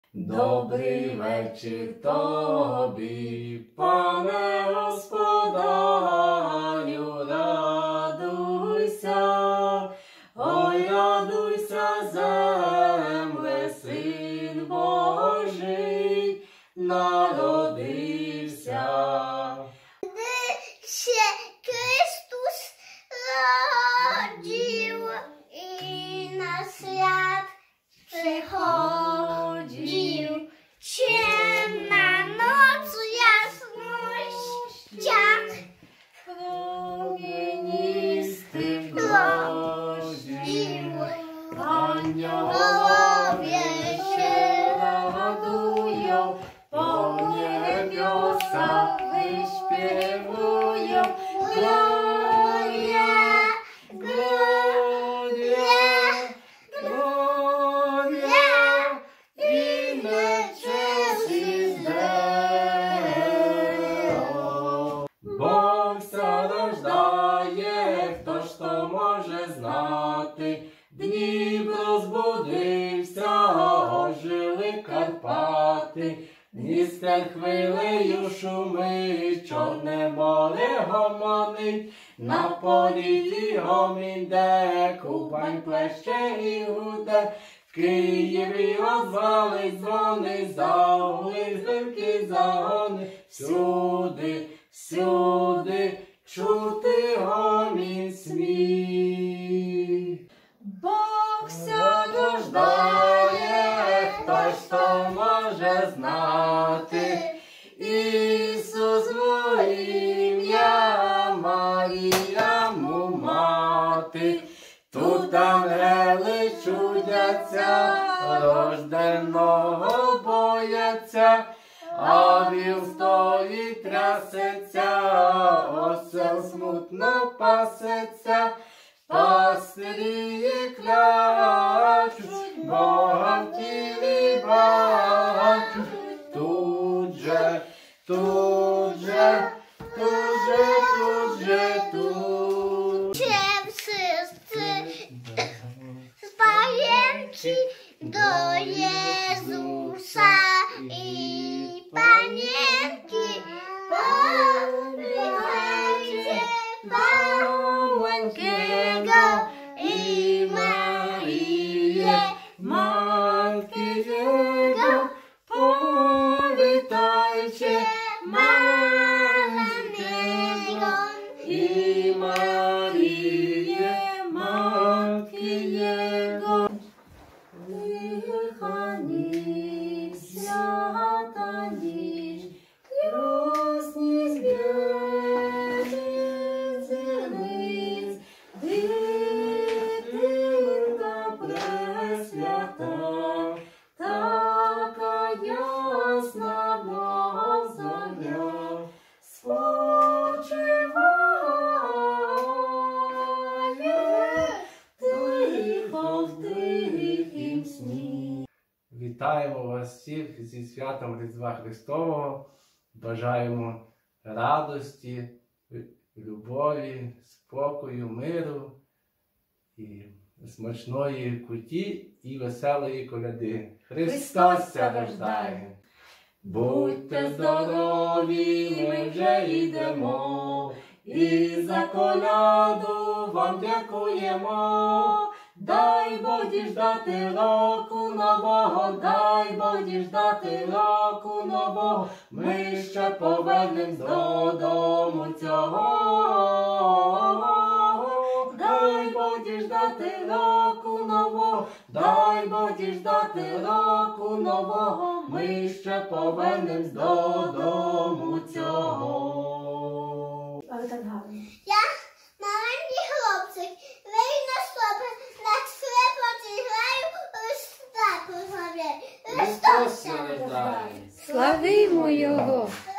Добрий вечір тобі, пане господарю, радуйся, ой, радуйся, земле, Син Божий народився. Ще Христос родив і на свят приходив. Темна ноc ясностях Проміністих дощів, ангелові ще радують, по небесах виспівують. Глорія, Глорія, Глорія, і нечесті здео. Бог рождає, хто ж то може знати, Дніпро збудився, ожили Карпати, Дністер хвилею шумить, Чорне море гомонить, на полі гомін де, Кубань плеще і гуде, в Києві озвались дзвони, загули зливки загони, всюди, всюди чути гомін сміх. Бог ся рождає, хто ж то може знати, Ісус моє ім'я, Марія му мати. Тут ангели чудяться, рожденого бояться, а віл стоїть трясеться, осел смутно пасеться, пастирі клячуть, Бога в тілі бачуть. Тут же, тут же, тут же, тут же, тут. Чем wszyscy pamięci do Jezusa i Panienki, powitajcie małego i Marię, Matki Jego, powitajcie maleńkiego i Marię, Matki Jego. Wychani świata niż wiosni zbiegi zenic, Дитинка пресвята, така ясна зоря, спочиває тихо в тихім сні. Вітаємо вас всіх зі святом Різдва Христового. Бажаємо радості, любові, спокою, миру і смачної куті і веселої коляди. Христос ся рождає! Будьте здорові, ми вже йдемо, і за коляду вам дякуємо. Дай Бог діждати року нового, дай Бог діждати року нового, ми ще повернемось додому цього. Дай Бог діждати року нового, дай Бог діждати року нового, ми ще повернемось додому цього. Я маленький хлопчик, вийду на стопи, на скрипці граю, Христа прославляю. Христос ся рождає! Славімо Його!